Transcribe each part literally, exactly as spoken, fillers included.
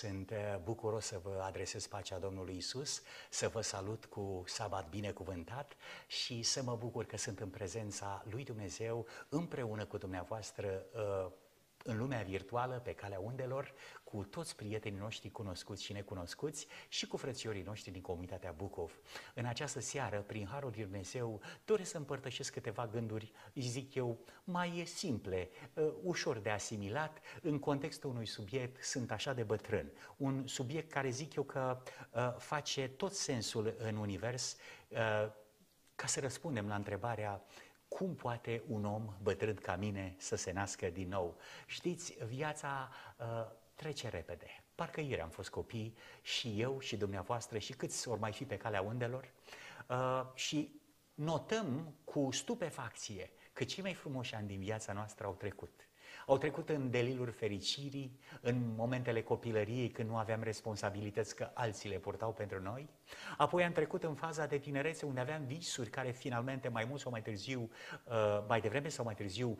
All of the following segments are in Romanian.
Sunt uh, bucuros să vă adresez pacea Domnului Isus, să vă salut cu sabat binecuvântat și să mă bucur că sunt în prezența lui Dumnezeu împreună cu dumneavoastră uh, în lumea virtuală, pe calea undelor, cu toți prietenii noștri cunoscuți și necunoscuți și cu frățiorii noștri din comunitatea Bucov. În această seară, prin Harul lui Dumnezeu, doresc să împărtășesc câteva gânduri, zic eu, mai simple, ușor de asimilat, în contextul unui subiect, sunt așa de bătrân. Un subiect care zic eu că face tot sensul în univers, ca să răspundem la întrebarea: cum poate un om bătrân ca mine să se nască din nou? Știți, viața uh, trece repede. Parcă ieri am fost copii și eu și dumneavoastră și câți ori mai fi pe calea undelor uh, și notăm cu stupefacție că cei mai frumoși ani din viața noastră au trecut. Au trecut în delirul fericirii, în momentele copilăriei când nu aveam responsabilități că alții le purtau pentru noi. Apoi am trecut în faza de tinerețe unde aveam visuri care finalmente mai mult sau mai târziu, mai devreme sau mai târziu,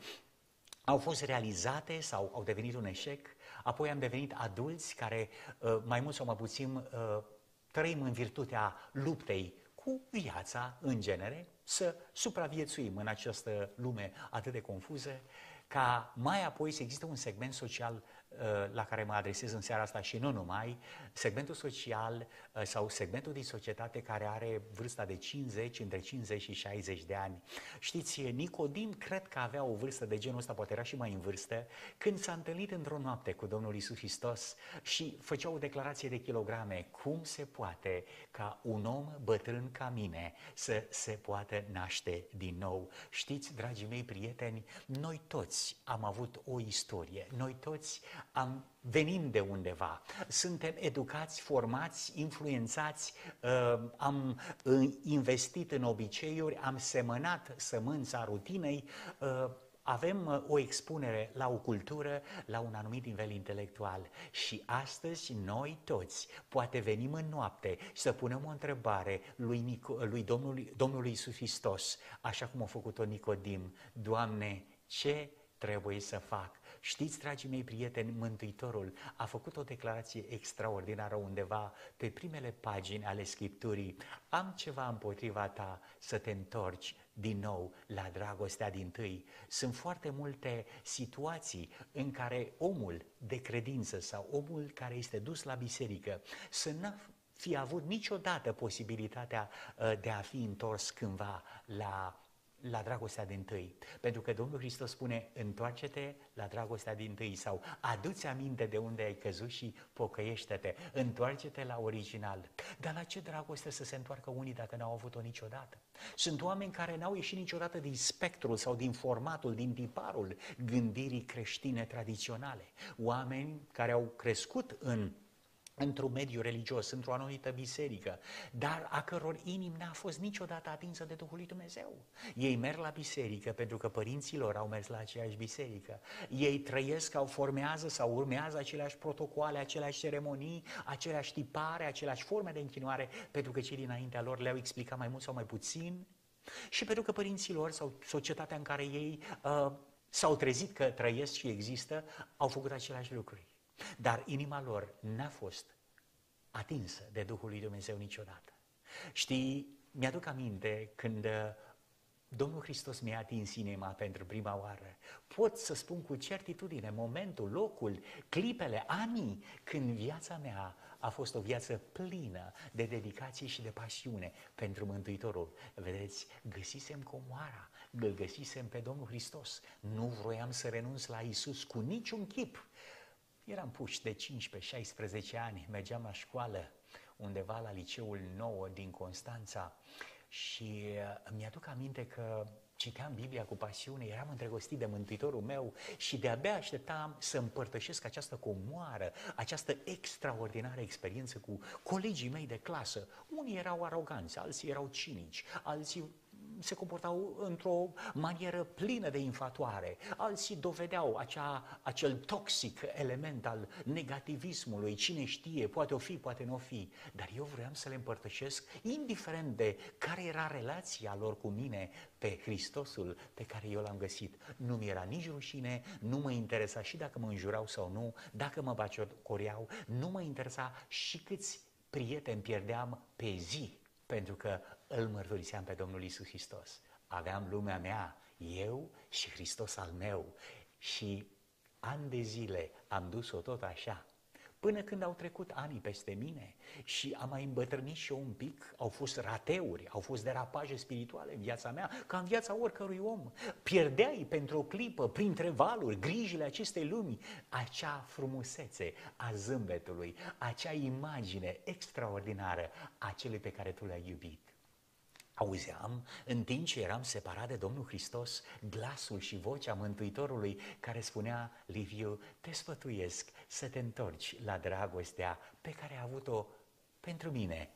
au fost realizate sau au devenit un eșec. Apoi am devenit adulți care mai mult sau mai puțin trăim în virtutea luptei cu viața în genere, să supraviețuim în această lume atât de confuză, ca mai apoi să există un segment social uh, la care mă adresez în seara asta și nu numai, segmentul social uh, sau segmentul din societate care are vârsta de cincizeci, între cincizeci și șaizeci de ani. Știți, Nicodim cred că avea o vârstă de genul ăsta, poate era și mai în vârstă, când s-a întâlnit într-o noapte cu Domnul Iisus Hristos și făcea o declarație de kilograme: cum se poate ca un om bătrân ca mine să se poată naște din nou? Știți, dragii mei prieteni, noi toți am avut o istorie, noi toți am, venim de undeva, suntem educați, formați, influențați, uh, am uh, investit în obiceiuri, am semănat sămânța rutinei, uh, avem o expunere la o cultură, la un anumit nivel intelectual și astăzi noi toți poate venim în noapte și să punem o întrebare lui, Nico, lui Domnului, Domnului Iisus Hristos, așa cum a făcut-o Nicodim: Doamne, ce trebuie să fac? Știți, dragii mei prieteni, Mântuitorul a făcut o declarație extraordinară undeva pe primele pagini ale Scripturii: am ceva împotriva ta, să te întorci din nou la dragostea dintâi. Sunt foarte multe situații în care omul de credință sau omul care este dus la biserică să n-a fi avut niciodată posibilitatea de a fi întors cândva la la dragostea dintâi. Pentru că Domnul Hristos spune: întoarce-te la dragostea dintâi, sau adu-ți aminte de unde ai căzut și pocăiește-te, întoarce-te la original. Dar la ce dragoste să se întoarcă unii dacă n-au avut-o niciodată? Sunt oameni care n-au ieșit niciodată din spectrul sau din formatul, din tiparul gândirii creștine tradiționale. Oameni care au crescut în într-un mediu religios, într-o anumită biserică, dar a căror inimi n-a fost niciodată atinsă de Duhul lui Dumnezeu. Ei merg la biserică pentru că părinții lor au mers la aceeași biserică. Ei trăiesc sau formează sau urmează aceleași protocoale, aceleași ceremonii, aceleași tipare, aceleași forme de închinare, pentru că cei dinaintea lor le-au explicat mai mult sau mai puțin și pentru că părinții lor sau societatea în care ei uh, s-au trezit că trăiesc și există, au făcut aceleași lucruri. Dar inima lor n-a fost atinsă de Duhul lui Dumnezeu niciodată. Știi, mi-aduc aminte când Domnul Hristos mi-a atins inima pentru prima oară. Pot să spun cu certitudine momentul, locul, clipele, anii când viața mea a fost o viață plină de dedicație și de pasiune pentru Mântuitorul. Vedeți, găsisem comoara, îl găsisem pe Domnul Hristos. Nu vroiam să renunț la Iisus cu niciun chip. Eram puși de cincisprezece șaisprezece ani, mergeam la școală undeva la liceul nou din Constanța și îmi aduc aminte că citeam Biblia cu pasiune, eram îndrăgostit de Mântuitorul meu și de-abia așteptam să împărtășesc această comoară, această extraordinară experiență cu colegii mei de clasă. Unii erau aroganți, alții erau cinici, alții se comportau într-o manieră plină de infatuare, alții dovedeau acea, acel toxic element al negativismului, cine știe, poate o fi, poate nu o fi, dar eu vreau să le împărtășesc, indiferent de care era relația lor cu mine, pe Hristosul pe care eu l-am găsit. Nu mi era nici rușine, nu mă interesa și dacă mă înjurau sau nu, dacă mă batjocoreau, nu mă interesa și câți prieteni pierdeam pe zi, pentru că îl mărturiseam pe Domnul Iisus Hristos. Aveam lumea mea, eu și Hristos al meu, și ani de zile am dus-o tot așa, până când au trecut ani peste mine și am mai îmbătrânit și eu un pic, au fost rateuri, au fost derapaje spirituale în viața mea, ca în viața oricărui om. Pierdeai pentru o clipă, printre valuri, grijile acestei lumi, acea frumusețe a zâmbetului, acea imagine extraordinară a celui pe care tu l-ai iubit. Auzeam, în timp ce eram separat de Domnul Hristos, glasul și vocea Mântuitorului care spunea: Liviu, te sfătuiesc să te întorci la dragostea pe care ai avut-o pentru mine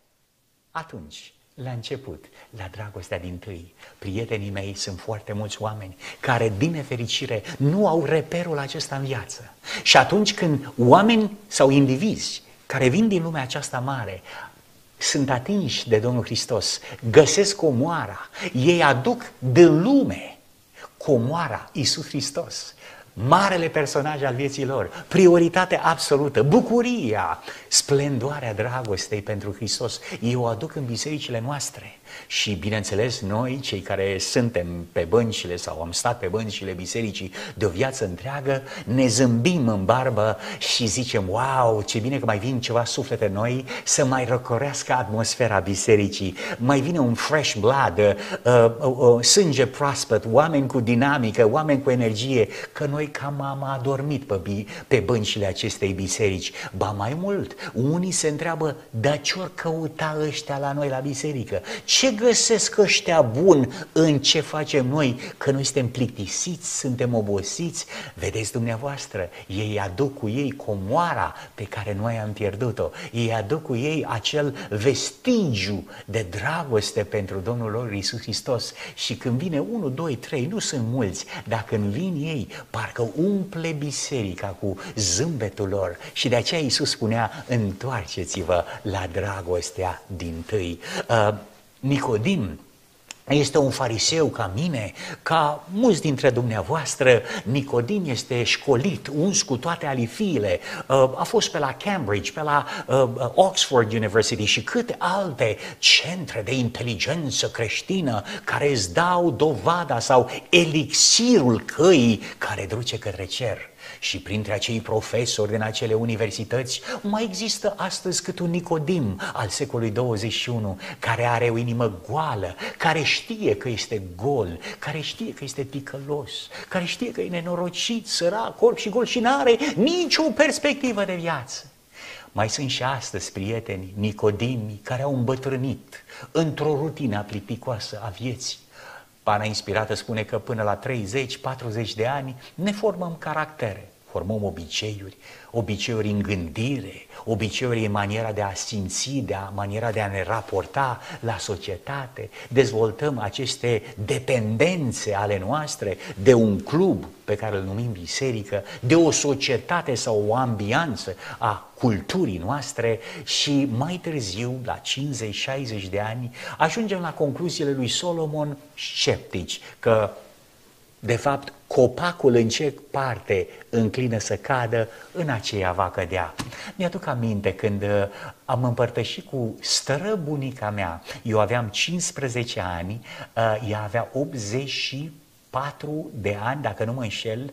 atunci, la început, la dragostea dintâi. Prietenii mei, sunt foarte mulți oameni care, din nefericire, nu au reperul acesta în viață. Și atunci când oameni sau indivizi care vin din lumea aceasta mare sunt atinși de Domnul Hristos, găsesc comoara, ei aduc din lume comoara, Iisus Hristos, marele personaj al vieții lor, prioritate absolută, bucuria, splendoarea dragostei pentru Hristos, ei o aduc în bisericile noastre. Și bineînțeles, noi, cei care suntem pe băncile sau am stat pe băncile bisericii de o viață întreagă, ne zâmbim în barbă și zicem: wow, ce bine că mai vin ceva suflete noi să mai răcorească atmosfera bisericii, mai vine un fresh blood, uh, uh, uh, sânge proaspăt, oameni cu dinamică, oameni cu energie, că noi cam am adormit pe, pe băncile acestei biserici. Ba mai mult, unii se întreabă: dar ce-or căuta ăștia la noi la biserică? Ce găsesc ăștia bun în ce facem noi? Că noi suntem plictisiți, suntem obosiți. Vedeți dumneavoastră, ei aduc cu ei comoara pe care noi am pierdut-o. Ei aduc cu ei acel vestigiu de dragoste pentru Domnul lor Iisus Hristos. Și când vine unu, doi, trei, nu sunt mulți, dar când vin ei, parcă umple biserica cu zâmbetul lor. Și de aceea Iisus spunea: întoarceți-vă la dragostea dintâi. Uh, Nicodim este un fariseu ca mine, ca mulți dintre dumneavoastră. Nicodim este școlit, uns cu toate alifiile, a fost pe la Cambridge, pe la Oxford University și câte alte centre de inteligență creștină care îți dau dovada sau elixirul căii care duce către cer. Și printre acei profesori din acele universități mai există astăzi cât un Nicodim al secolului douăzeci și unu, care are o inimă goală, care știe că este gol, care știe că este ticălos, care știe că e nenorocit, sărac, orb și gol și n-are nicio perspectivă de viață. Mai sunt și astăzi prieteni, Nicodimi, care au îmbătrânit într-o rutină plicticoasă a vieții. Pana inspirată spune că până la treizeci patruzeci de ani ne formăm caractere, formăm obiceiuri, obiceiuri în gândire, obiceiuri în maniera de a simți, de a, maniera de a ne raporta la societate, dezvoltăm aceste dependențe ale noastre de un club pe care îl numim biserică, de o societate sau o ambianță a culturii noastre și mai târziu, la cincizeci șaizeci de ani, ajungem la concluziile lui Solomon sceptici, că de fapt copacul în ce parte înclină să cadă, în aceea va cădea. Mi-aduc aminte când am împărtășit cu străbunica mea, eu aveam cincisprezece ani, ea avea optzeci și patru de ani, dacă nu mă înșel,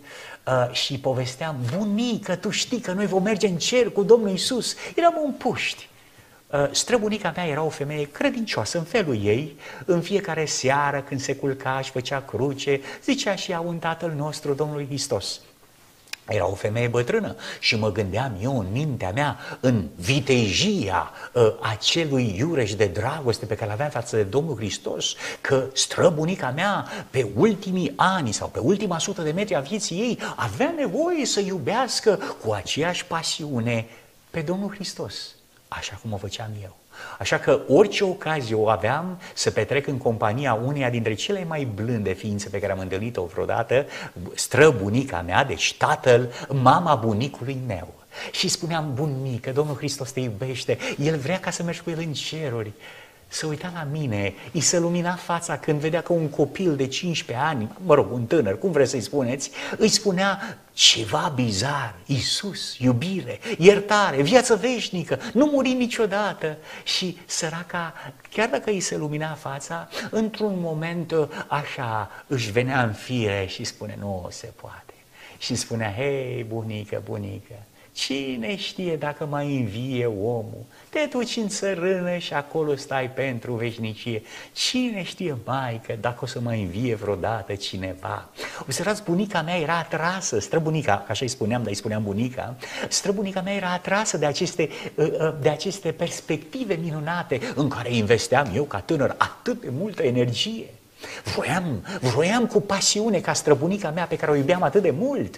și povesteam: bunică, tu știi că noi vom merge în cer cu Domnul Iisus. Eram în puști. Străbunica mea era o femeie credincioasă în felul ei, în fiecare seară când se culca și făcea cruce, zicea și ea un Tatăl nostru, Domnului Hristos. Era o femeie bătrână și mă gândeam eu în mintea mea, în vitejia uh, acelui iureș de dragoste pe care l-aveam față de Domnul Hristos, că străbunica mea pe ultimii ani sau pe ultima sută de metri a vieții ei avea nevoie să iubească cu aceeași pasiune pe Domnul Hristos. așa cum o făceam eu. Așa că orice ocazie o aveam să petrec în compania uneia dintre cele mai blânde ființe pe care am întâlnit-o vreodată, străbunica mea, deci tatăl, mama bunicului meu. Și spuneam, bunică, Domnul Hristos te iubește, El vrea ca să mergi cu El în ceruri. Se uita la mine, îi se lumina fața când vedea că un copil de cincisprezece ani, mă rog, un tânăr, cum vreți să-i spuneți, îi spunea ceva bizar, Iisus, iubire, iertare, viață veșnică, nu muri niciodată. Și săraca, chiar dacă îi se lumina fața, într-un moment așa își venea în fire și spune, nu se poate. Și spunea, hei, bunică, bunică, cine știe dacă mai învie omul? Te duci în țărână și acolo stai pentru veșnicie. Cine știe, maică, dacă o să mai învie vreodată cineva? Observați, bunica mea era atrasă, străbunica, așa îi spuneam, dar îi spuneam bunica, străbunica mea era atrasă de aceste, de aceste perspective minunate în care investeam eu ca tânăr atât de multă energie. Vroiam, vroiam cu pasiune ca străbunica mea pe care o iubeam atât de mult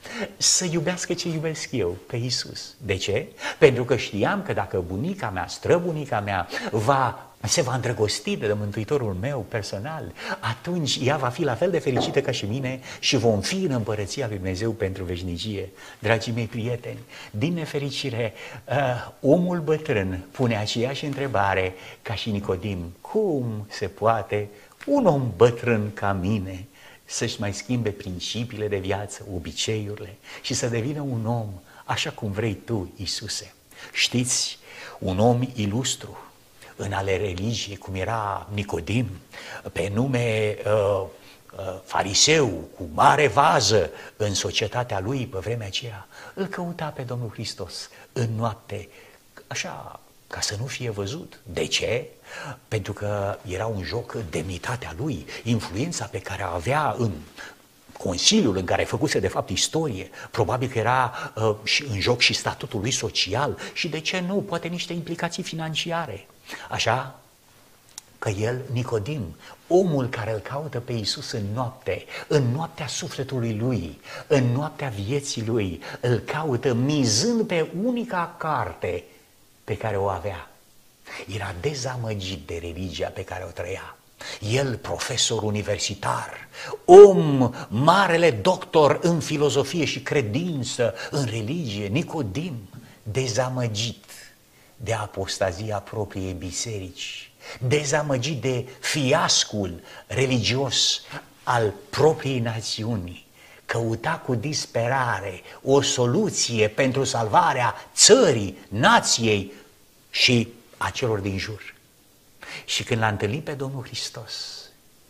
să iubească ce iubesc eu, pe Iisus. De ce? Pentru că știam că dacă bunica mea, străbunica mea, va, se va îndrăgosti de Mântuitorul meu personal, atunci ea va fi la fel de fericită ca și mine și vom fi în împărăția lui Dumnezeu pentru veșnicie. Dragii mei prieteni, din nefericire, uh, omul bătrân pune aceeași întrebare ca și Nicodim. Cum se poate un om bătrân ca mine să-și mai schimbe principiile de viață, obiceiurile și să devină un om așa cum vrei tu, Iisuse? Știți, un om ilustru în ale religiei, cum era Nicodim, pe nume uh, uh, fariseu, cu mare vază în societatea lui pe vremea aceea, îl căuta pe Domnul Hristos în noapte, așa, ca să nu fie văzut. De ce? Pentru că era un joc demnitatea lui, influența pe care o avea în consiliul în care făcuse de fapt istorie, probabil că era uh, și în joc și statutul lui social și de ce nu, poate niște implicații financiare. Așa că el, Nicodim, omul care îl caută pe Iisus în noapte, în noaptea sufletului lui, în noaptea vieții lui, îl caută mizând pe unica carte pe care o avea. Era dezamăgit de religia pe care o trăia. El, profesor universitar, om, marele doctor în filozofie și credință, în religie, Nicodim, dezamăgit de apostazia propriei biserici, dezamăgit de fiascul religios al propriei națiuni, căuta cu disperare o soluție pentru salvarea țării, nației și a celor din jur. Și când l-a întâlnit pe Domnul Hristos,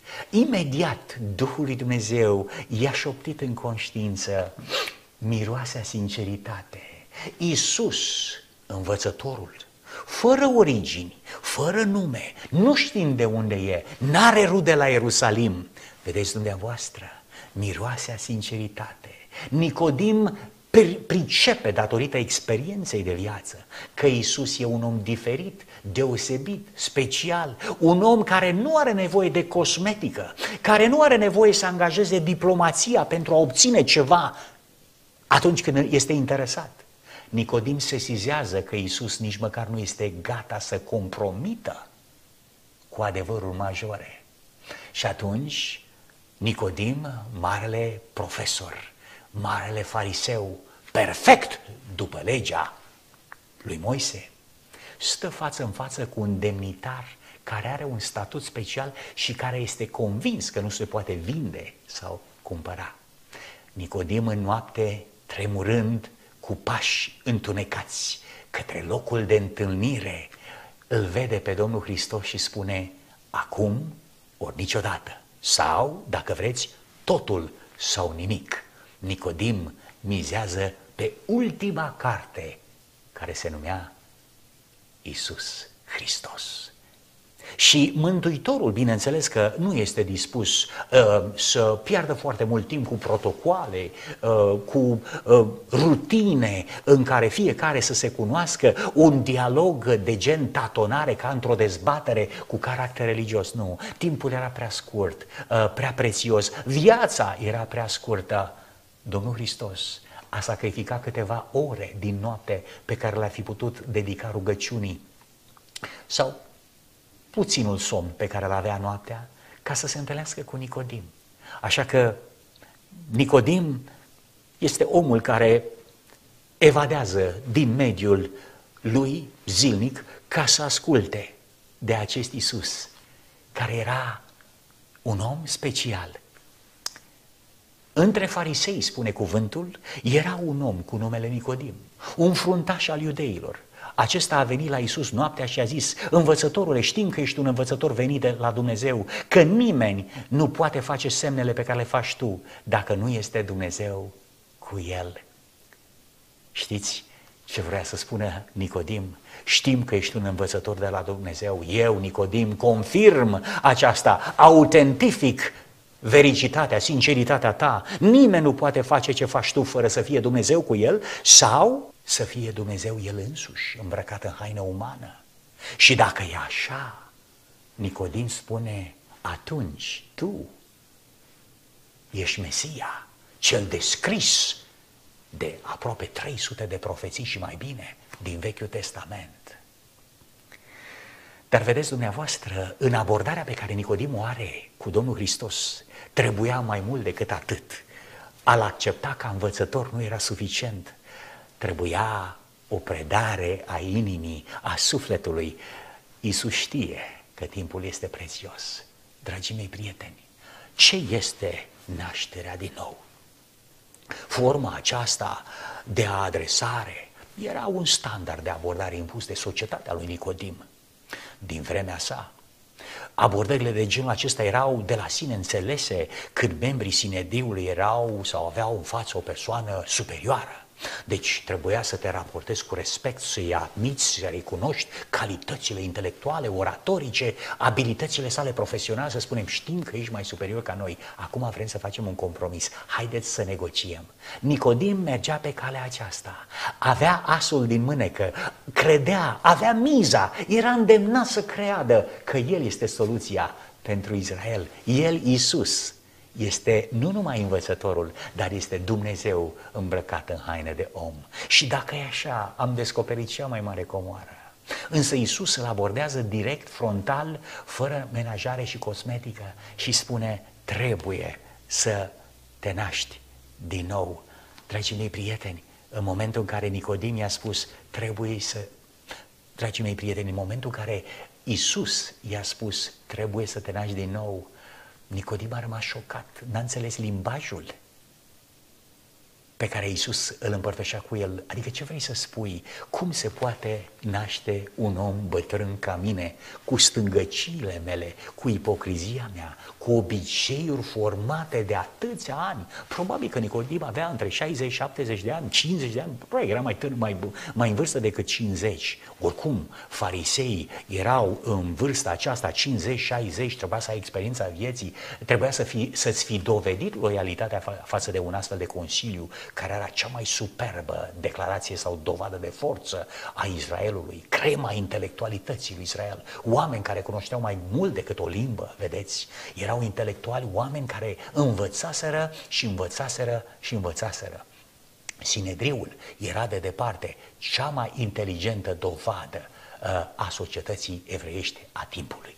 imediat Duhul lui Dumnezeu i-a șoptit în conștiință miroasea sinceritate. Iisus, învățătorul, fără origini, fără nume, nu știm de unde e, n-are rude la Ierusalim. Vedeți dumneavoastră, miroasea sinceritate. Nicodim pricepe, datorită experienței de viață, că Iisus e un om diferit, deosebit, special, un om care nu are nevoie de cosmetică, care nu are nevoie să angajeze diplomația pentru a obține ceva atunci când este interesat. Nicodim sesizează că Iisus nici măcar nu este gata să compromită cu adevărul majore. Și atunci Nicodim, marele profesor, marele fariseu, perfect după legea lui Moise, stă față în față cu un demnitar care are un statut special și care este convins că nu se poate vinde sau cumpăra. Nicodim în noapte, tremurând, cu pași întunecați către locul de întâlnire, îl vede pe Domnul Hristos și spune: acum ori niciodată, sau, dacă vreți, totul sau nimic. Nicodim mizează pe ultima carte, care se numea Iisus Hristos. Și Mântuitorul, bineînțeles că nu este dispus uh, să piardă foarte mult timp cu protocoale, uh, cu uh, rutine în care fiecare să se cunoască, un dialog de gen tatonare ca într-o dezbatere cu caracter religios. Nu, timpul era prea scurt, uh, prea prețios, viața era prea scurtă. Domnul Hristos a sacrifica câteva ore din noapte pe care le-a fi putut dedica rugăciunii sau puținul somn pe care îl avea noaptea ca să se întâlnească cu Nicodim. Așa că Nicodim este omul care evadează din mediul lui zilnic ca să asculte de acest Iisus, care era un om special. Între farisei, spune cuvântul, era un om cu numele Nicodim, un fruntaș al iudeilor. Acesta a venit la Iisus noaptea și a zis: învățătorule, știm că ești un învățător venit de la Dumnezeu, că nimeni nu poate face semnele pe care le faci tu dacă nu este Dumnezeu cu el. Știți ce vrea să spună Nicodim? Știm că ești un învățător de la Dumnezeu. Eu, Nicodim, confirm aceasta, autentific vericitatea, sinceritatea ta. Nimeni nu poate face ce faci tu fără să fie Dumnezeu cu el sau să fie Dumnezeu el însuși, îmbrăcat în haină umană. Și dacă e așa, Nicodim spune, atunci tu ești Mesia, cel descris de aproape trei sute de profeții și mai bine din Vechiul Testament. Dar vedeți dumneavoastră, în abordarea pe care Nicodim o are cu Domnul Hristos, trebuia mai mult decât atât. A-l accepta ca învățător nu era suficient. Trebuia o predare a inimii, a sufletului. Iisus știe că timpul este prețios. Dragii mei prieteni, ce este nașterea din nou? Forma aceasta de adresare era un standard de abordare impus de societatea lui Nicodim din vremea sa. Abordările de genul acesta erau de la sine înțelese când membrii Sinedriului erau sau aveau în față o persoană superioară. Deci trebuia să te raportezi cu respect, să-i admiți, să recunoști calitățile intelectuale, oratorice, abilitățile sale profesionale, să spunem, știm că ești mai superior ca noi, acum vrem să facem un compromis, haideți să negociem. Nicodim mergea pe calea aceasta, avea asul din mânecă, credea, avea miza, era îndemnat să creadă că el este soluția pentru Israel, el, Iisus, este nu numai învățătorul, dar este Dumnezeu îmbrăcat în haine de om. Și dacă e așa, am descoperit cea mai mare comoară. Însă Iisus îl abordează direct, frontal, fără menajare și cosmetică și spune, trebuie să te naști din nou. Dragii mei prieteni, în momentul în care Nicodim i-a spus, trebuie să... Dragii mei prieteni, în momentul în care Iisus i-a spus, trebuie să te naști din nou, Nicodim a rămas șocat, n-a înțeles limbajul pe care Iisus îl împărtășea cu el. Adică ce vrei să spui? Cum se poate naște un om bătrân ca mine, cu stângăciile mele, cu ipocrizia mea, cu obiceiuri formate de atâția ani? Probabil că Nicodim avea între șaizeci șaptezeci de ani, cincizeci de ani, probabil era mai tânăr, mai, mai în vârstă decât cincizeci. Oricum, fariseii erau în vârsta aceasta, cincizeci șaizeci, trebuia să ai experiența vieții, trebuia să fi, să-ți fi dovedit loialitatea fa- față de un astfel de consiliu, care era cea mai superbă declarație sau dovadă de forță a Israelului, crema intelectualității lui Israel, oameni care cunoșteau mai mult decât o limbă, vedeți, erau intelectuali, oameni care învățaseră și învățaseră și învățaseră. Sinedriul era de departe cea mai inteligentă dovadă uh, a societății evreiești a timpului.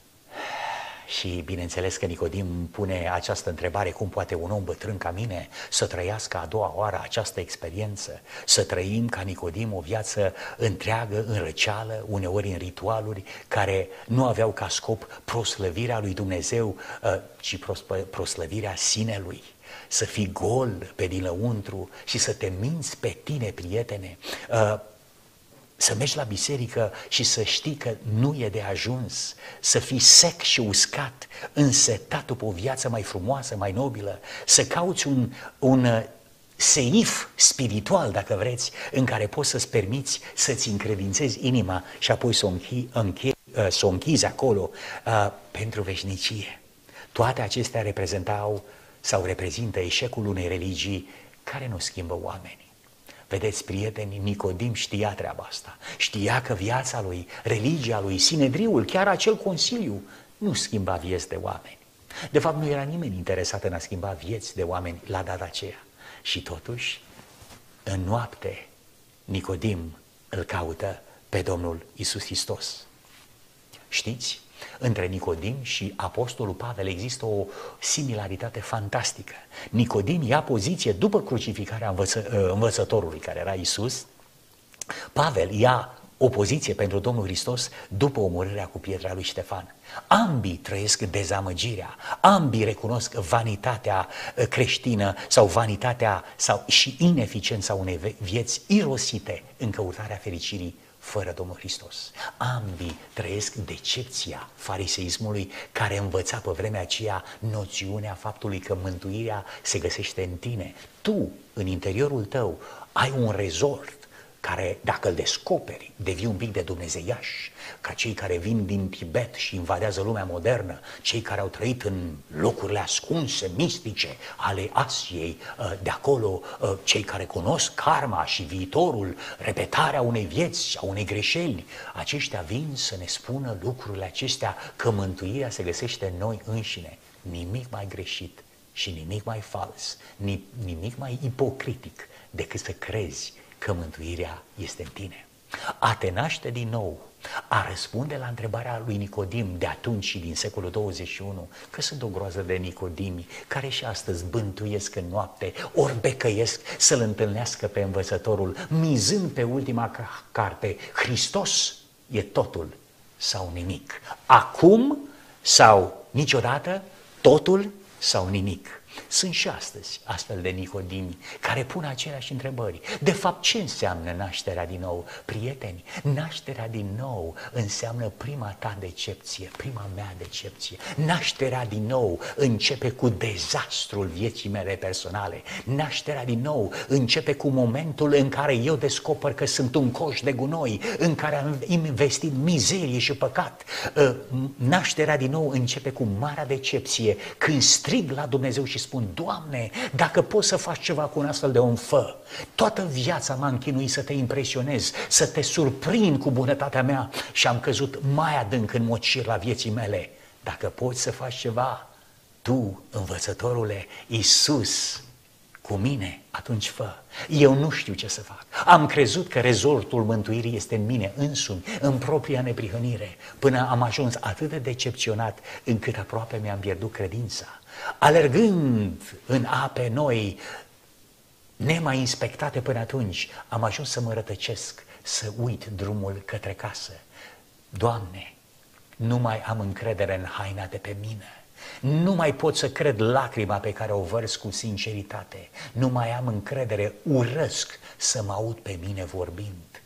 Și bineînțeles că Nicodim pune această întrebare, cum poate un om bătrân ca mine să trăiască a doua oară această experiență, să trăim ca Nicodim o viață întreagă în răceală, uneori în ritualuri care nu aveau ca scop proslăvirea lui Dumnezeu, ci proslăvirea sinelui. Să fii gol pe dinăuntru și să te minți pe tine, prietene, să mergi la biserică și să știi că nu e de ajuns, să fii sec și uscat, însetat după o viață mai frumoasă, mai nobilă, să cauți un, un seif spiritual, dacă vreți, în care poți să-ți permiți să-ți încredințezi inima și apoi să o, închi, închi, să o închizi acolo uh, pentru veșnicie. Toate acestea reprezentau sau reprezintă eșecul unei religii care nu schimbă oamenii. Vedeți, prieteni, Nicodim știa treaba asta. Știa că viața lui, religia lui, Sinedriul, chiar acel consiliu, nu schimba vieți de oameni. De fapt, nu era nimeni interesat în a schimba vieți de oameni la data aceea. Și totuși, În noapte, Nicodim îl caută pe Domnul Iisus Hristos. Știți, între Nicodim și apostolul Pavel există o similaritate fantastică. Nicodim ia poziție după crucificarea învăță, învățătorului, care era Iisus. Pavel ia o poziție pentru Domnul Hristos după omorârea cu pietra lui Ștefan. Ambii trăiesc dezamăgirea, ambii recunosc vanitatea creștină sau vanitatea sau și ineficiența unei vieți irosite în căutarea fericirii fără Domnul Hristos. Ambii trăiesc decepția fariseismului, care învăța pe vremea aceea noțiunea faptului că mântuirea se găsește în tine. Tu, în interiorul tău, ai un rezort care, dacă îl descoperi, devii un pic de dumnezeiaș, ca cei care vin din Tibet și invadează lumea modernă, cei care au trăit în locurile ascunse, mistice ale Asiei, de acolo, cei care cunosc karma și viitorul, repetarea unei vieți, a unei greșeli, aceștia vin să ne spună lucrurile acestea, că mântuirea se găsește în noi înșine. Nimic mai greșit și nimic mai fals, nimic mai ipocritic decât să crezi că mântuirea este în tine. A te naște din nou, a răspunde la întrebarea lui Nicodim de atunci și din secolul douăzeci și unu, că sunt o groază de Nicodimi care și astăzi bântuiesc în noapte, ori becăiesc să-l întâlnească pe învățătorul, mizând pe ultima carte, Hristos e totul sau nimic. Acum sau niciodată, totul sau nimic. Sunt și astăzi astfel de Nicodimi care pun aceleași întrebări. De fapt, ce înseamnă nașterea din nou? Prieteni, nașterea din nou înseamnă prima ta decepție, prima mea decepție. Nașterea din nou începe cu dezastrul vieții mele personale. Nașterea din nou începe cu momentul în care eu descoper că sunt un coș de gunoi, în care am investit mizerie și păcat. Nașterea din nou începe cu marea decepție, când strig la Dumnezeu și spun: Doamne, dacă poți să faci ceva cu un astfel de om, fă. Toată viața m-am chinuit să te impresionez, să te surprind cu bunătatea mea și am căzut mai adânc în mocirla vieții mele. Dacă poți să faci ceva, tu, învățătorule, Iisus, cu mine, atunci fă. Eu nu știu ce să fac. Am crezut că rezoltul mântuirii este în mine însumi, în propria neprihănire, până am ajuns atât de decepționat încât aproape mi-am pierdut credința. Alergând în ape noi, nemai inspectate până atunci, am ajuns să mă rătăcesc, să uit drumul către casă. Doamne, nu mai am încredere în haina de pe mine. Nu mai pot să cred lacrima pe care o vărs cu sinceritate. Nu mai am încredere, urăsc să mă aud pe mine vorbind.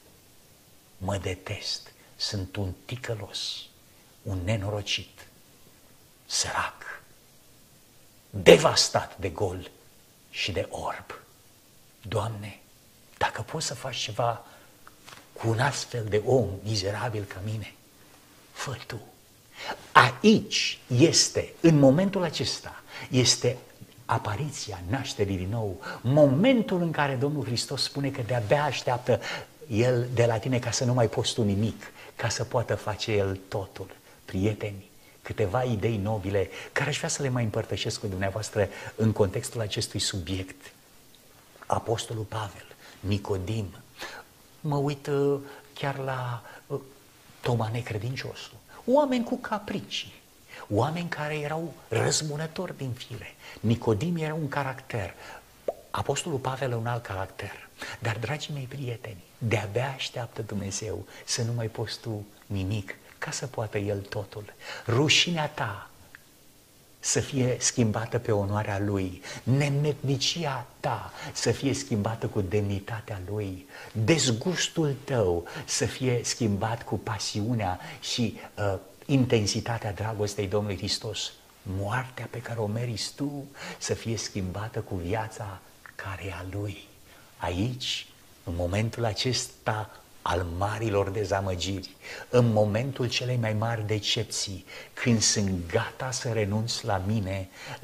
Mă detest, sunt un ticălos, un nenorocit, sărac, devastat de gol și de orb. Doamne, dacă poți să faci ceva cu un astfel de om mizerabil ca mine, fă Tu. Aici este, în momentul acesta, este apariția nașterii din nou, momentul în care Domnul Hristos spune că de-abia așteaptă El de la tine ca să nu mai poți tu nimic, ca să poată face El totul. Prieteni, câteva idei nobile care aș vrea să le mai împărtășesc cu dumneavoastră în contextul acestui subiect. Apostolul Pavel, Nicodim, mă uit chiar la Toma necredinciosul, oameni cu capricii, oameni care erau răzbunători din fire. Nicodim era un caracter, Apostolul Pavel un alt caracter. Dar, dragii mei prieteni, de-abia așteaptă Dumnezeu să nu mai poți tu nimic ca să poată El totul. Rușinea ta să fie schimbată pe onoarea Lui, nemetnicia ta să fie schimbată cu demnitatea Lui, dezgustul tău să fie schimbat cu pasiunea și uh, intensitatea dragostei Domnului Hristos, moartea pe care o meriți tu să fie schimbată cu viața care e a Lui. Aici, în momentul acesta al marilor dezamăgiri, în momentul celei mai mari decepții, când sunt gata să renunț la mine, la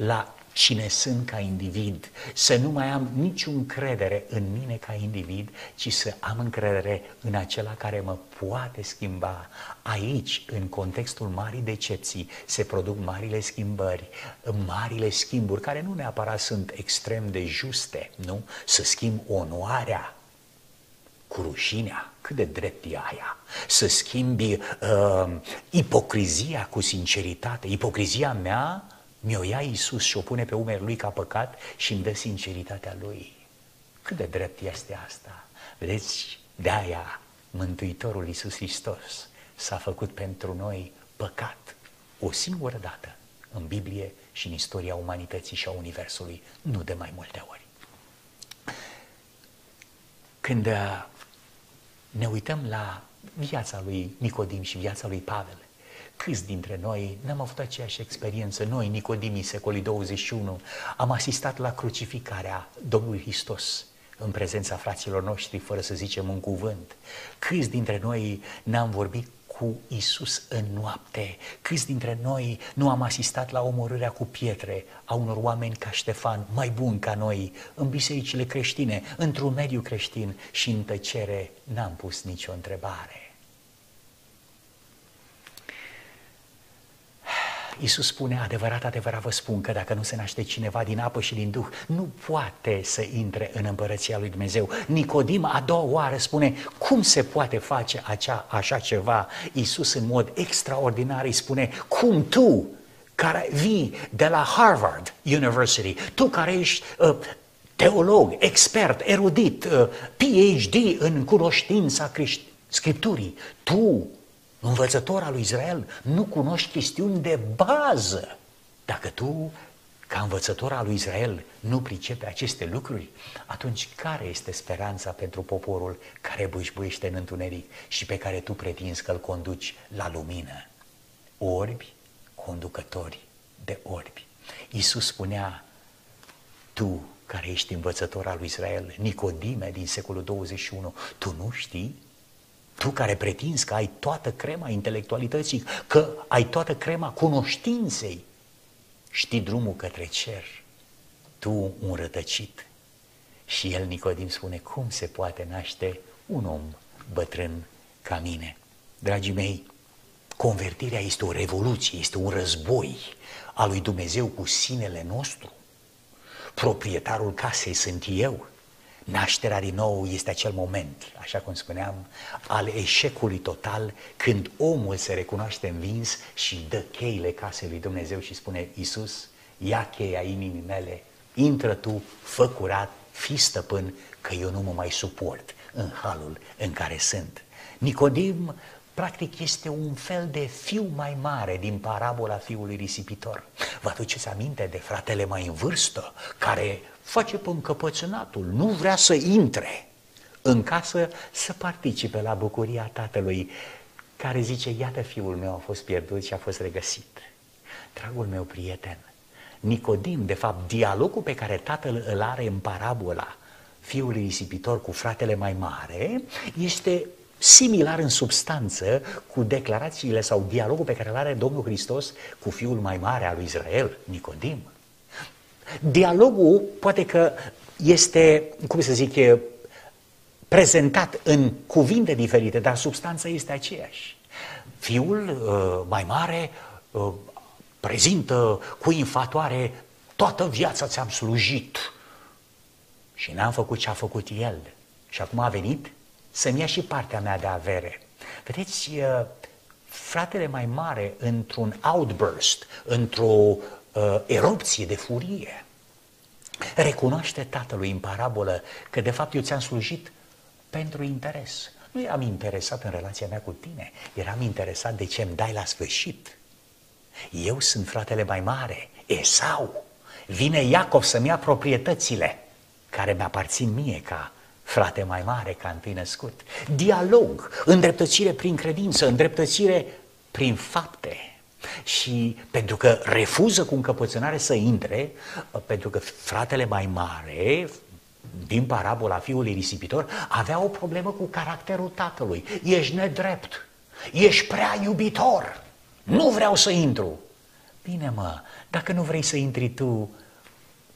cine sunt ca individ, să nu mai am nicio încredere în mine ca individ, ci să am încredere în acela care mă poate schimba. Aici, în contextul marii decepții, se produc marile schimbări, marile schimburi, care nu neapărat sunt extrem de juste, nu? Să schimb onoarea cu rușinea, cât de drept e aia, să schimbi uh, ipocrizia cu sinceritate. Ipocrizia mea mi-o ia Iisus și o pune pe umerii Lui ca păcat și îmi dă sinceritatea Lui. Cât de drept este asta? Vedeți, de-aia Mântuitorul Iisus Hristos s-a făcut pentru noi păcat o singură dată în Biblie și în istoria umanității și a Universului, nu de mai multe ori. Când ne uităm la viața lui Nicodim și viața lui Pavel, câți dintre noi n-am avut aceeași experiență? Noi, Nicodimii secolului douăzeci și unu, am asistat la crucificarea Domnului Hristos în prezența fraților noștri, fără să zicem un cuvânt. Câți dintre noi n-am vorbit cu Iisus în noapte? Câți dintre noi nu am asistat la omorârea cu pietre a unor oameni ca Ștefan, mai buni ca noi, în bisericile creștine, într-un mediu creștin, și în tăcere n-am pus nicio întrebare? Iisus spune, adevărat, adevărat vă spun că dacă nu se naște cineva din apă și din Duh, nu poate să intre în împărăția lui Dumnezeu. Nicodim a doua oară spune, cum se poate face acea, așa ceva? Iisus în mod extraordinar îi spune, cum tu, care vii de la Harvard University, tu care ești uh, teolog, expert, erudit, uh, P H D în cunoștința Scripturii, tu, învățător al lui Israel, nu cunoști chestiuni de bază. Dacă tu, ca învățător al lui Israel, nu pricepe aceste lucruri, atunci care este speranța pentru poporul care bâșbâiește în întuneric și pe care tu pretinzi că îl conduci la lumină? Orbi, conducători de orbi. Iisus spunea, tu care ești învățător al lui Israel, Nicodime din secolul douăzeci și unu, tu nu știi? Tu care pretinzi că ai toată crema intelectualității, că ai toată crema cunoștinței, știi drumul către cer, tu un rătăcit. Și el, Nicodim, spune, cum se poate naște un om bătrân ca mine? Dragii mei, convertirea este o revoluție, este un război al lui Dumnezeu cu sinele nostru. Proprietarul casei sunt eu. Nașterea din nou este acel moment, așa cum spuneam, al eșecului total, când omul se recunoaște învins și dă cheile casei lui Dumnezeu și spune, Iisus, ia cheia inimii mele, intră tu, fă curat, fii stăpân, că eu nu mă mai suport în halul în care sunt. Nicodim, practic, este un fel de fiu mai mare din parabola fiului risipitor. Vă aduceți aminte de fratele mai în vârstă, care face pe încăpățânatul, nu vrea să intre în casă să participe la bucuria tatălui, care zice, iată, fiul meu a fost pierdut și a fost regăsit. Dragul meu prieten, Nicodim, de fapt, dialogul pe care tatăl îl are în parabola fiului risipitor cu fratele mai mare este similar în substanță cu declarațiile sau dialogul pe care îl are Domnul Hristos cu fiul mai mare al lui Israel, Nicodim. Dialogul poate că este, cum să zic, prezentat în cuvinte diferite, dar substanța este aceeași. Fiul uh, mai mare uh, prezintă cu infatuare, toată viața ți-am slujit și n-am făcut ce a făcut el și acum a venit să-mi ia și partea mea de avere. Vedeți, uh, fratele mai mare, într-un outburst, într-o uh, erupție de furie, recunoaște tatălui în parabolă că de fapt eu ți-am slujit pentru interes. Nu eram interesat în relația mea cu tine, eram interesat de ce îmi dai la sfârșit. Eu sunt fratele mai mare, Esau. Vine Iacov să-mi ia proprietățile care mi-aparțin mie ca frate mai mare, ca întâi născut. Dialog, îndreptățire prin credință, îndreptățire prin fapte. Și pentru că refuză cu încăpățânare să intre, pentru că fratele mai mare, din parabola fiului risipitor, avea o problemă cu caracterul tatălui. Ești nedrept, ești prea iubitor, nu vreau să intru. Bine, mă, dacă nu vrei să intri tu,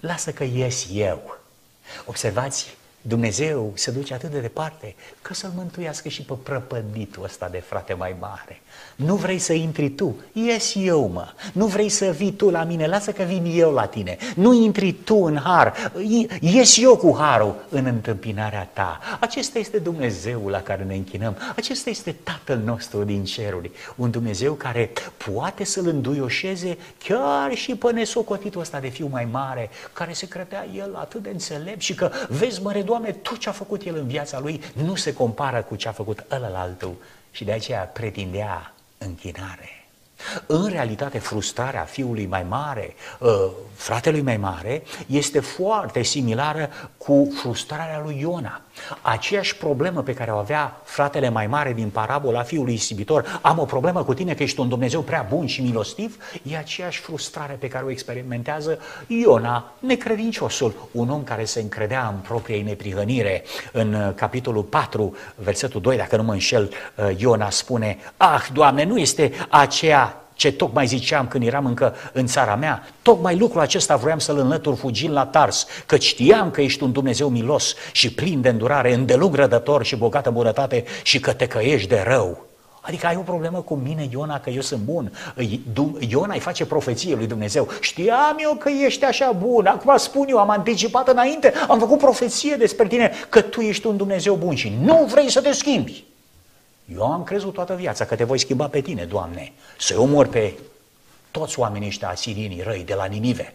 lasă că ies eu. Observați, Dumnezeu se duce atât de departe că să-l mântuiască și pe prăpăditul ăsta de frate mai mare. Nu vrei să intri tu? Ies eu, mă. Nu vrei să vii tu la mine? Lasă că vin eu la tine. Nu intri tu în har. Ies eu cu harul în întâmpinarea ta. Acesta este Dumnezeul la care ne închinăm. Acesta este Tatăl nostru din ceruri. Un Dumnezeu care poate să-l înduioșeze chiar și pe nesocotitul ăsta de fiu mai mare, care se credea el atât de înțelept și că, vezi, măre, Doamne, tot ce a făcut el în viața lui nu se compară cu ce a făcut ălălaltul și de aceea pretindea închinare. În realitate, frustrarea fiului mai mare, fratelui mai mare, este foarte similară cu frustrarea lui Iona. Aceeași problemă pe care o avea fratele mai mare din parabola fiului isipitor, am o problemă cu tine că ești un Dumnezeu prea bun și milostiv, e aceeași frustrare pe care o experimentează Iona, necredinciosul, un om care se încredea în propria neprihănire. În capitolul patru, versetul doi, dacă nu mă înșel, Iona spune: ah, Doamne, nu este aceea ce tocmai ziceam când eram încă în țara mea, tocmai lucrul acesta vroiam să-l înlătur fugind la Tars, că știam că ești un Dumnezeu milos și plin de îndurare, îndelung rădător și bogat în bunătate și că te căiești de rău. Adică ai o problemă cu mine, Iona, că eu sunt bun. Iona îi face profeție lui Dumnezeu. Știam eu că ești așa bun, acum spun eu, am anticipat înainte, am făcut profeție despre tine că tu ești un Dumnezeu bun și nu vrei să te schimbi. Eu am crezut toată viața că te voi schimba pe tine, Doamne, să-i omori pe toți oamenii ăștia asirienii răi de la Ninive.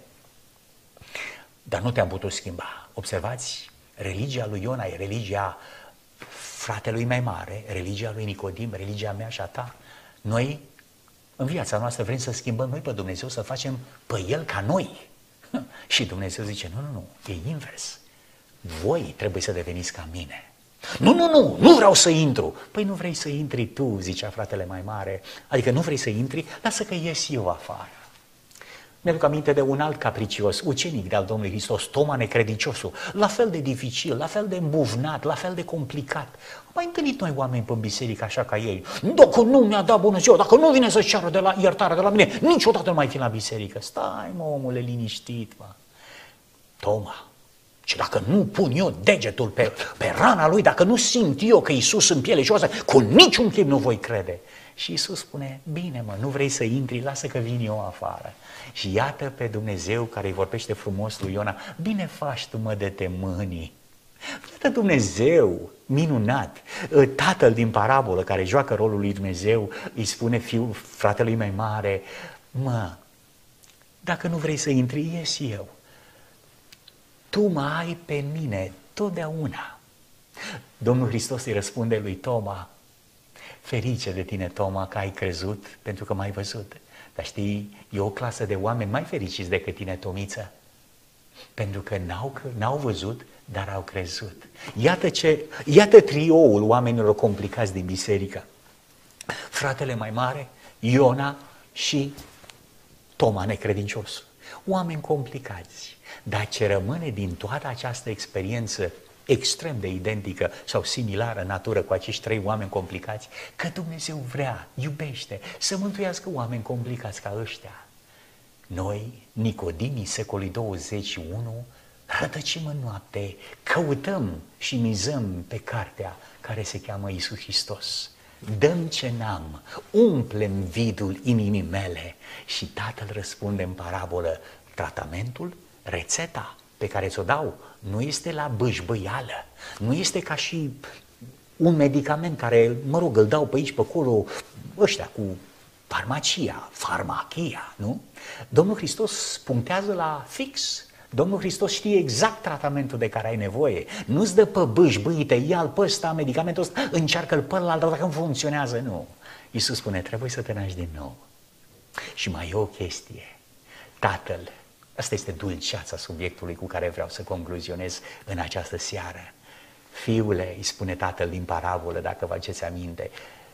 Dar nu te-am putut schimba. Observați, religia lui Iona e religia fratelui mai mare, religia lui Nicodim, religia mea și a ta. Noi, în viața noastră, vrem să schimbăm noi pe Dumnezeu, să facem pe El ca noi. Și Dumnezeu zice: nu, nu, nu, e invers. Voi trebuie să deveniți ca mine. Nu, nu, nu, nu vreau să intru. Păi nu vrei să intri tu, zicea fratele mai mare. Adică nu vrei să intri, lasă că ies eu afară. Mi-aduc aminte de un alt capricios, ucenic de al Domnului Hristos, Toma necredinciosul, la fel de dificil, la fel de îmbuvnat, la fel de complicat. Am mai întâlnit noi oameni pe biserică așa ca ei. Dacă nu mi-a dat bună ziua, dacă nu vine să ceară de la iertare de la mine, niciodată nu mai fi la biserică. Stai, mă, omule, liniștit, mă. Toma. Și dacă nu pun eu degetul pe, pe rana lui, dacă nu simt eu că Iisus în piele și oasă, cu niciun chip nu voi crede. Și Iisus spune: bine, mă, nu vrei să intri, lasă că vin eu afară. Și iată pe Dumnezeu care îi vorbește frumos lui Iona: bine faci tu, mă, de te mânii. Iată Dumnezeu minunat, tatăl din parabolă care joacă rolul lui Dumnezeu, îi spune fiul fratelui mai mare: mă, dacă nu vrei să intri, ies eu. Tu mă ai pe mine totdeauna. Domnul Hristos îi răspunde lui Toma: ferice de tine, Toma, că ai crezut pentru că m-ai văzut. Dar știi, e o clasă de oameni mai fericiți decât tine, Tomiță, pentru că n-au, n-au văzut, dar au crezut. Iată, ce, iată trioul oamenilor complicați din biserică: fratele mai mare, Iona și Toma necredincios. Oameni complicați. Dar ce rămâne din toată această experiență extrem de identică sau similară în natură cu acești trei oameni complicați, că Dumnezeu vrea, iubește să mântuiască oameni complicați ca ăștia. Noi, Nicodimii secolului douăzeci și unu, rătăcim în noapte, căutăm și mizăm pe cartea care se cheamă Iisus Hristos. Dăm ce n-am, umplem vidul inimii mele și Tatăl răspunde în parabolă: tratamentul, rețeta pe care ți-o dau nu este la bâșbâială, nu este ca și un medicament care, mă rog, îl dau pe aici, pe acolo, ăștia cu farmacia, farmachia, nu? Domnul Hristos punctează la fix. Domnul Hristos știe exact tratamentul de care ai nevoie. Nu-ți dă pe bâșbâite, ia-l pe ăsta, medicamentul ăsta, încearcă-l pe ălalt, dacă nu funcționează, nu. Iisus spune: trebuie să te naști din nou. Și mai e o chestie. Tatăl, asta este dulceața subiectului cu care vreau să concluzionez în această seară. Fiule, îi spune Tatăl din parabolă, dacă vă aduceți aminte,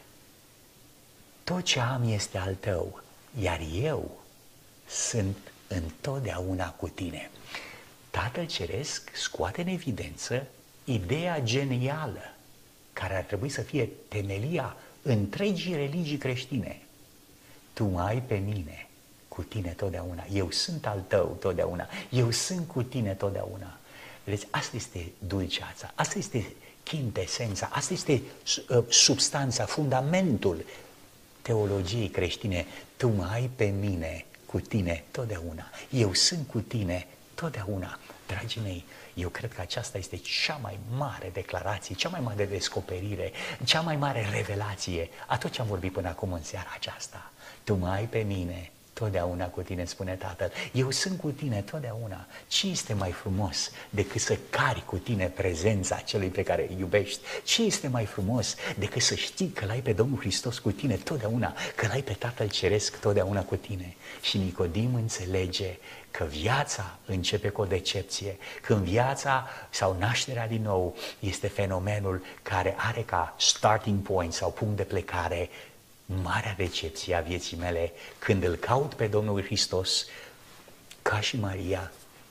tot ce am este al tău, iar eu sunt întotdeauna cu tine. Tatăl Ceresc scoate în evidență ideea genială care ar trebui să fie temelia întregii religii creștine. Tu mă ai pe mine, cu tine totdeauna, eu sunt al tău totdeauna, eu sunt cu tine totdeauna. Vedeți, asta este dulceața, asta este chintesența, asta este uh, substanța, fundamentul teologiei creștine. Tu mă ai pe mine cu tine totdeauna, eu sunt cu tine totdeauna. Dragii mei, eu cred că aceasta este cea mai mare declarație, cea mai mare descoperire, cea mai mare revelație a tot ce am vorbit până acum în seara aceasta. Tu mă ai pe mine totdeauna cu tine, spune Tatăl. Eu sunt cu tine totdeauna. Ce este mai frumos decât să cari cu tine prezența celui pe care îl iubești? Ce este mai frumos decât să știi că l-ai pe Domnul Hristos cu tine totdeauna, că l-ai pe Tatăl Ceresc totdeauna cu tine? Și Nicodim înțelege că viața începe cu o decepție, când viața sau nașterea din nou este fenomenul care are ca starting point sau punct de plecare marea decepție a vieții mele, când îl caut pe Domnul Hristos, ca și Maria,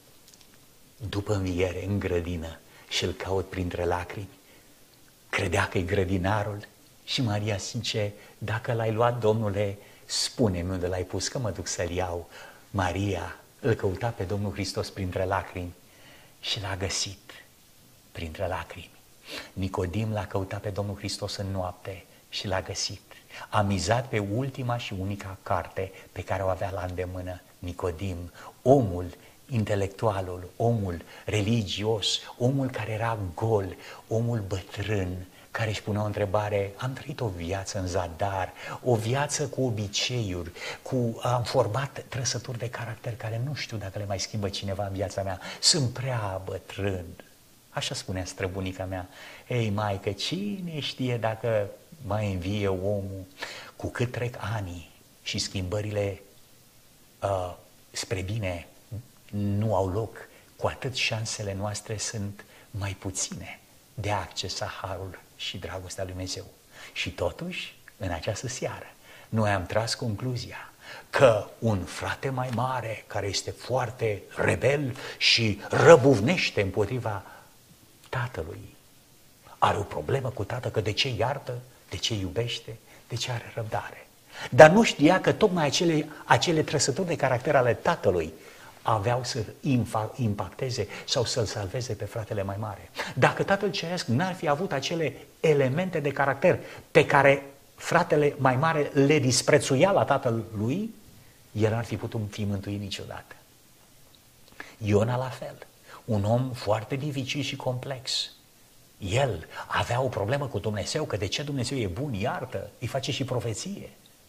după înviere, în grădină, și îl caut printre lacrimi. Credea că e grădinarul și Maria zice, dacă l-ai luat, Domnule, spune-mi unde l-ai pus, că mă duc să-l iau. Maria îl căuta pe Domnul Hristos printre lacrimi și l-a găsit printre lacrimi. Nicodim l-a căutat pe Domnul Hristos în noapte și l-a găsit. A mizat pe ultima și unica carte pe care o avea la îndemână. Nicodim, omul, intelectualul, omul religios, omul care era gol, omul bătrân, care își punea o întrebare: am trăit o viață în zadar, o viață cu obiceiuri, cu, am format trăsături de caracter care nu știu dacă le mai schimbă cineva în viața mea, sunt prea bătrân. Așa spunea străbunica mea. Ei, maică, cine știe dacă mai învie omul? Cu cât trec ani și schimbările uh, spre bine nu au loc, cu atât șansele noastre sunt mai puține de a accesa harul și dragostea lui Dumnezeu. Și totuși, în această seară, noi am tras concluzia că un frate mai mare, care este foarte rebel și răbuvnește împotriva tatălui, are o problemă cu tatăl, că de ce iartă, de ce iubește, de ce are răbdare. Dar nu știa că tocmai acele, acele trăsături de caracter ale tatălui aveau să impacteze sau să-l salveze pe fratele mai mare. Dacă Tatăl Ceresc n-ar fi avut acele elemente de caracter pe care fratele mai mare le disprețuia la tatăl lui, el n-ar fi putut fi mântuit niciodată. Iona la fel, un om foarte dificil și complex. El avea o problemă cu Dumnezeu, că de ce Dumnezeu e bun, iartă, îi face și profeție.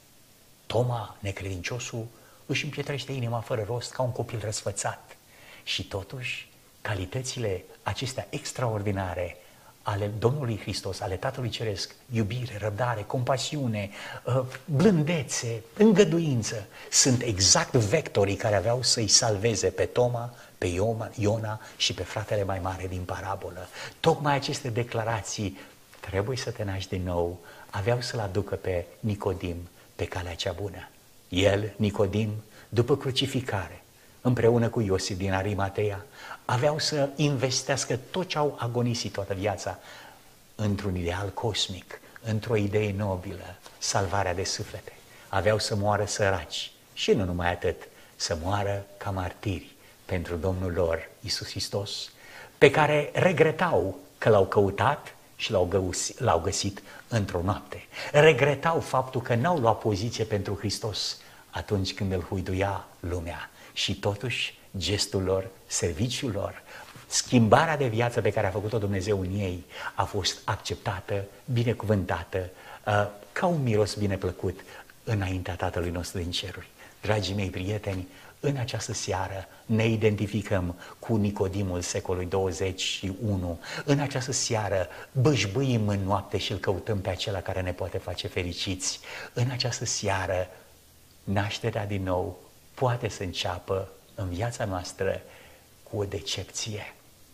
Toma, necredinciosul, își împietrește inima fără rost ca un copil răsfățat. Și totuși, calitățile acestea extraordinare ale Domnului Hristos, ale Tatălui Ceresc, iubire, răbdare, compasiune, blândețe, îngăduință, sunt exact vectorii care aveau să-i salveze pe Toma, pe Iona și pe fratele mai mare din parabolă. Tocmai aceste declarații, trebuie să te naști din nou, aveau să-l aducă pe Nicodim pe calea cea bună. El, Nicodim, după crucificare, împreună cu Iosif din Arimatea, aveau să investească tot ce au agonisit toată viața într-un ideal cosmic, într-o idee nobilă, salvarea de suflete. Aveau să moară săraci și nu numai atât, să moară ca martiri pentru Domnul lor, Iisus Hristos, pe care regretau că l-au căutat și l-au găsit, l-au găsit într-o noapte. Regretau faptul că n-au luat poziție pentru Hristos atunci când îl huiduia lumea. Și totuși, gestul lor, serviciul lor, schimbarea de viață pe care a făcut-o Dumnezeu în ei a fost acceptată, binecuvântată, ca un miros bine plăcut înaintea Tatălui nostru din ceruri. Dragii mei prieteni, în această seară ne identificăm cu Nicodimul secolului douăzeci și unu. În această seară bâșbâim în noapte și îl căutăm pe acela care ne poate face fericiți. În această seară nașterea din nou poate să înceapă în viața noastră cu o decepție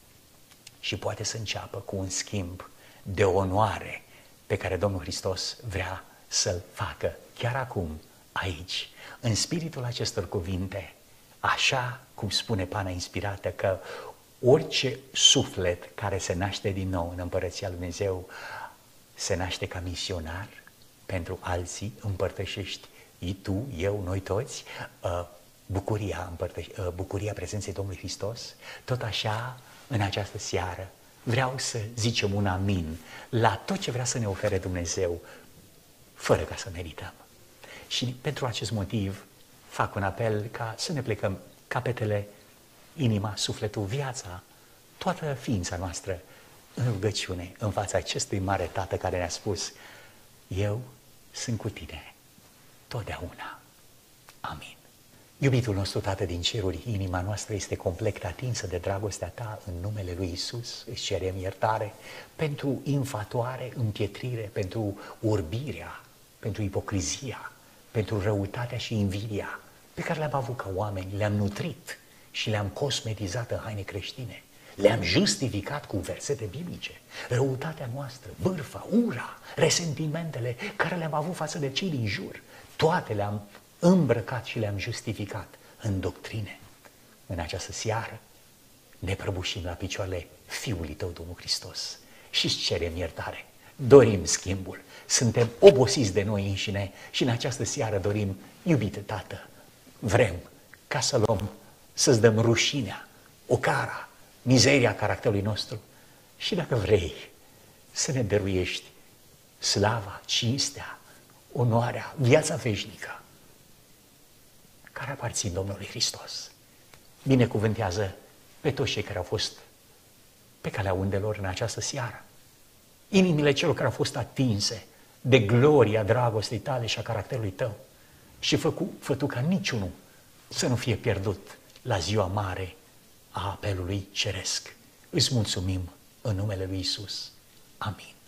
și poate să înceapă cu un schimb de onoare pe care Domnul Hristos vrea să-l facă chiar acum, aici, în spiritul acestor cuvinte, așa cum spune Pana inspirată, că orice suflet care se naște din nou în Împărăția lui Dumnezeu se naște ca misionar pentru alții, împărtășești tu, eu, noi toți, uh, bucuria, împărtăș- uh, bucuria prezenței Domnului Hristos, tot așa, în această seară, vreau să zicem un amin la tot ce vrea să ne ofere Dumnezeu, fără ca să merităm. Și pentru acest motiv fac un apel ca să ne plecăm capetele, inima, sufletul, viața, toată ființa noastră în rugăciune în fața acestui mare Tată care ne-a spus: eu sunt cu tine totdeauna. Amin. Iubitul nostru Tată din ceruri, inima noastră este complet atinsă de dragostea Ta. În numele Lui Iisus îți cerem iertare pentru infatuare, împietrire, pentru urbirea, pentru ipocrizia, pentru răutatea și invidia pe care le-am avut ca oameni, le-am nutrit și le-am cosmetizat în haine creștine. Le-am justificat cu versete biblice. Răutatea noastră, bârfa, ura, resentimentele care le-am avut față de cei din jur, toate le-am îmbrăcat și le-am justificat în doctrine. În această seară ne prăbușim la picioarele Fiului Tău, Domnul Hristos, și îți cerem iertare. Dorim schimbul. Suntem obosiți de noi înșine și în această seară dorim: iubite Tată, vrem ca să luăm, să-ți dăm rușinea, ocara, mizeria caracterului nostru și, dacă vrei, să ne dăruiești slava, cinstea, onoarea, viața veșnică care aparțin Domnului Hristos. Binecuvântează pe toți cei care au fost pe calea undelor în această seară, inimile celor care au fost atinse de gloria dragostei Tale și a caracterului Tău, și fă, cu, fă Tu ca niciunul să nu fie pierdut la ziua mare a apelului ceresc. Îți mulțumim în numele Lui Iisus. Amin.